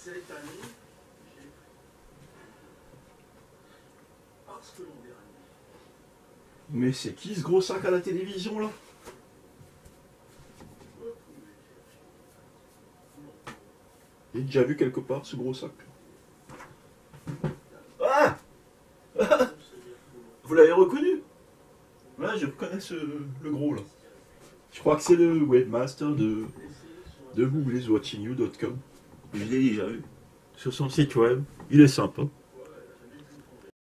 cette année, parce que l'on verra. Mais c'est qui ce gros sac à la télévision là? J'ai déjà vu quelque part ce gros sac. Ah! Vous l'avez reconnu? Ouais, je reconnais le gros là. Je crois que c'est le webmaster de whoiswatchingyou.com. Je l'ai déjà vu sur son site web. Il est sympa.